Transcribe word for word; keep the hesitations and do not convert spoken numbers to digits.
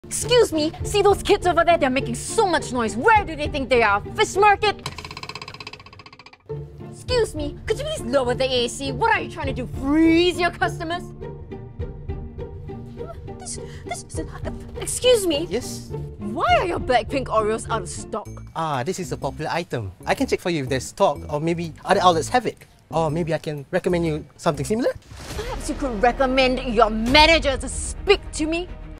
Excuse me, see those kids over there? They're making so much noise. Where do they think they are? Fish market? Excuse me, could you please lower the A C? What are you trying to do? Freeze your customers? This, this, this, uh, excuse me? Yes? Why are your Blackpink Oreos out of stock? Ah, this is a popular item. I can check for you if there's stock, or maybe other outlets have it. Or maybe I can recommend you something similar? Perhaps you could recommend your manager to speak to me?